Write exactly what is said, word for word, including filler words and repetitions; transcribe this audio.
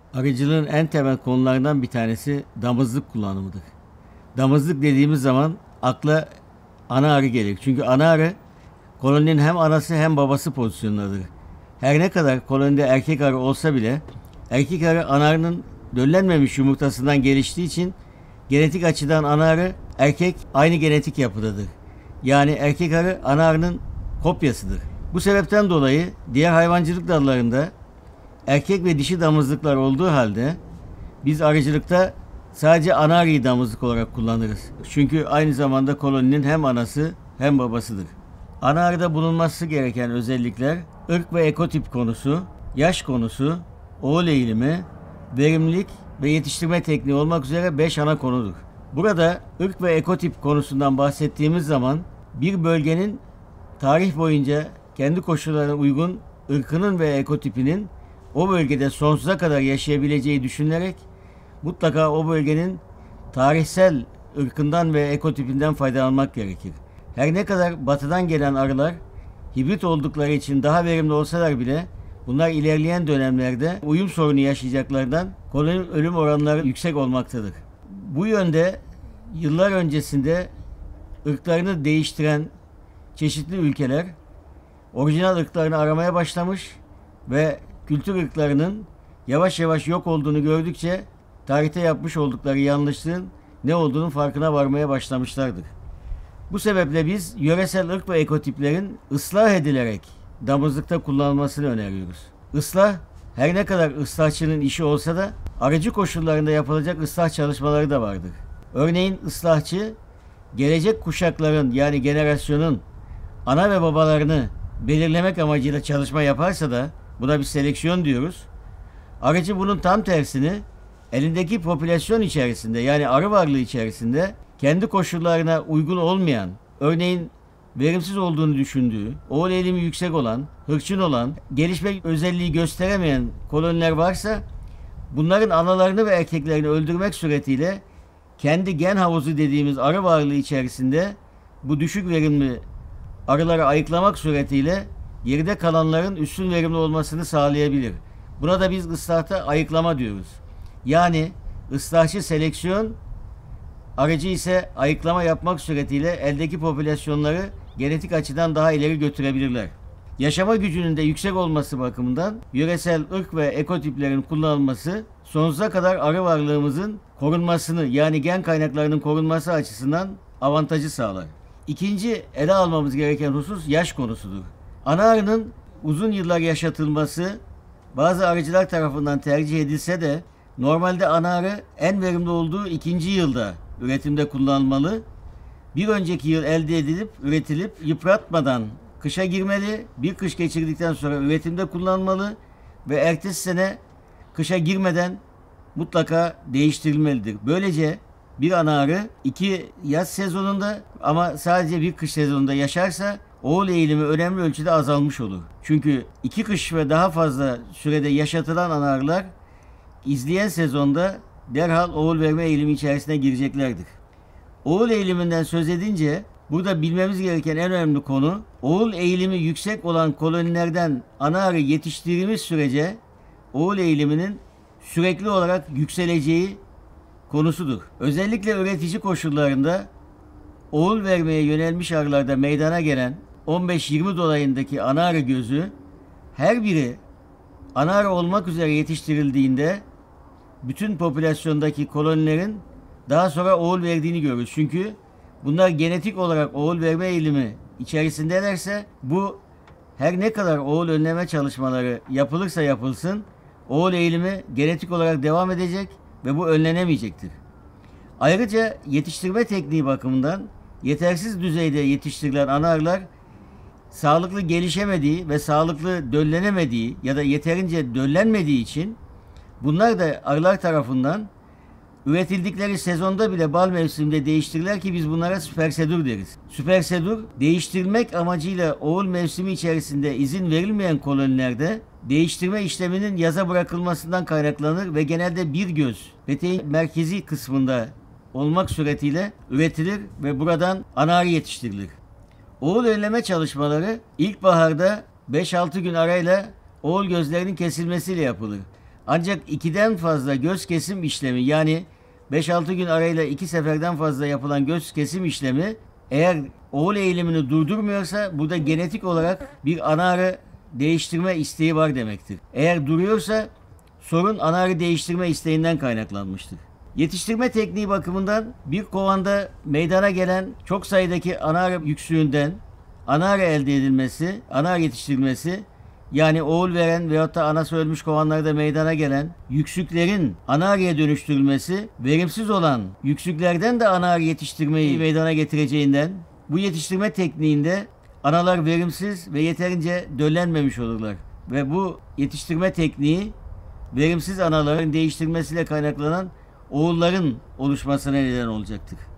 Arıcılığın en temel konularından bir tanesi damızlık kullanımıdır. Damızlık dediğimiz zaman akla ana arı gelir. Çünkü ana arı koloninin hem anası hem babası pozisyonundadır. Her ne kadar kolonide erkek arı olsa bile erkek arı ana arının döllenmemiş yumurtasından geliştiği için genetik açıdan ana arı erkek aynı genetik yapıdadır. Yani erkek arı ana arının kopyasıdır. Bu sebepten dolayı diğer hayvancılık dallarında erkek ve dişi damızlıklar olduğu halde biz arıcılıkta sadece ana arıyı damızlık olarak kullanırız. Çünkü aynı zamanda koloninin hem anası hem babasıdır. Ana arıda bulunması gereken özellikler ırk ve ekotip konusu, yaş konusu, oğul eğilimi, verimlilik ve yetiştirme tekniği olmak üzere beş ana konudur. Burada ırk ve ekotip konusundan bahsettiğimiz zaman bir bölgenin tarih boyunca kendi koşullarına uygun ırkının ve ekotipinin o bölgede sonsuza kadar yaşayabileceği düşünülerek mutlaka o bölgenin tarihsel ırkından ve ekotipinden faydalanmak gerekir. Her ne kadar batıdan gelen arılar hibrit oldukları için daha verimli olsalar bile bunlar ilerleyen dönemlerde uyum sorunu yaşayacaklarından koloni ölüm oranları yüksek olmaktadır. Bu yönde yıllar öncesinde ırklarını değiştiren çeşitli ülkeler orijinal ırklarını aramaya başlamış ve kültür ırklarının yavaş yavaş yok olduğunu gördükçe tarihte yapmış oldukları yanlışlığın ne olduğunun farkına varmaya başlamışlardır. Bu sebeple biz yöresel ırk ve ekotiplerin ıslah edilerek damızlıkta kullanılmasını öneriyoruz. Islah her ne kadar ıslahçının işi olsa da arıcı koşullarında yapılacak ıslah çalışmaları da vardır. Örneğin ıslahçı gelecek kuşakların yani generasyonun ana ve babalarını belirlemek amacıyla çalışma yaparsa da buna bir seleksiyon diyoruz. Arıcı bunun tam tersini elindeki popülasyon içerisinde yani arı varlığı içerisinde kendi koşullarına uygun olmayan, örneğin verimsiz olduğunu düşündüğü, oğul eğilimi yüksek olan, hırçın olan, gelişme özelliği gösteremeyen koloniler varsa bunların analarını ve erkeklerini öldürmek suretiyle kendi gen havuzu dediğimiz arı varlığı içerisinde bu düşük verimli arıları ayıklamak suretiyle geride kalanların üstün verimli olmasını sağlayabilir. Buna da biz ıslahta ayıklama diyoruz. Yani ıslahçı seleksiyon, arıcı ise ayıklama yapmak suretiyle eldeki popülasyonları genetik açıdan daha ileri götürebilirler. Yaşama gücünün de yüksek olması bakımından yöresel ırk ve ekotiplerin kullanılması sonsuza kadar arı varlığımızın korunmasını yani gen kaynaklarının korunması açısından avantajı sağlar. İkinci ele almamız gereken husus yaş konusudur. Ana arının uzun yıllar yaşatılması bazı arıcılar tarafından tercih edilse de normalde ana arı en verimli olduğu ikinci yılda üretimde kullanılmalı. Bir önceki yıl elde edilip üretilip yıpratmadan kışa girmeli. Bir kış geçirdikten sonra üretimde kullanılmalı ve ertesi sene kışa girmeden mutlaka değiştirilmelidir. Böylece bir ana arı iki yaz sezonunda ama sadece bir kış sezonunda yaşarsa oğul eğilimi önemli ölçüde azalmış olur. Çünkü iki kış ve daha fazla sürede yaşatılan ana arılar izleyen sezonda derhal oğul verme eğilimi içerisine gireceklerdir. Oğul eğiliminden söz edince burada bilmemiz gereken en önemli konu oğul eğilimi yüksek olan kolonilerden ana arı yetiştirdiğimiz sürece oğul eğiliminin sürekli olarak yükseleceği konusudur. Özellikle üretici koşullarında oğul vermeye yönelmiş arılarda meydana gelen on beş yirmi dolayındaki ana arı gözü her biri ana arı olmak üzere yetiştirildiğinde bütün popülasyondaki kolonilerin daha sonra oğul verdiğini görürüz. Çünkü bunlar genetik olarak oğul verme eğilimi içerisindelerse bu her ne kadar oğul önleme çalışmaları yapılırsa yapılsın oğul eğilimi genetik olarak devam edecek ve bu önlenemeyecektir. Ayrıca yetiştirme tekniği bakımından yetersiz düzeyde yetiştirilen ana arılar sağlıklı gelişemediği ve sağlıklı döllenemediği ya da yeterince döllenmediği için bunlar da arılar tarafından üretildikleri sezonda bile bal mevsiminde değiştirirler ki biz bunlara süpersedür deriz. Süpersedür değiştirmek amacıyla oğul mevsimi içerisinde izin verilmeyen kolonilerde değiştirme işleminin yaza bırakılmasından kaynaklanır ve genelde bir göz peteğin merkezi kısmında olmak suretiyle üretilir ve buradan ana arı yetiştirilir. Oğul önleme çalışmaları ilkbaharda beş altı gün arayla oğul gözlerinin kesilmesiyle yapılır. Ancak ikiden fazla göz kesim işlemi, yani beş altı gün arayla iki seferden fazla yapılan göz kesim işlemi eğer oğul eğilimini durdurmuyorsa burada genetik olarak bir ana arı değiştirme isteği var demektir. Eğer duruyorsa sorun ana arı değiştirme isteğinden kaynaklanmıştır. Yetiştirme tekniği bakımından bir kovanda meydana gelen çok sayıdaki ana arı yüksüğünden ana arı elde edilmesi, ana arı yetiştirilmesi, yani oğul veren veyahut da anası ölmüş kovanlarda meydana gelen yüksüklerin ana arıya dönüştürülmesi, verimsiz olan yüksüklerden de ana arı yetiştirmeyi meydana getireceğinden bu yetiştirme tekniğinde analar verimsiz ve yeterince döllenmemiş olurlar. Ve bu yetiştirme tekniği verimsiz anaların değiştirmesiyle kaynaklanan oğulların oluşmasına neden olacaktır.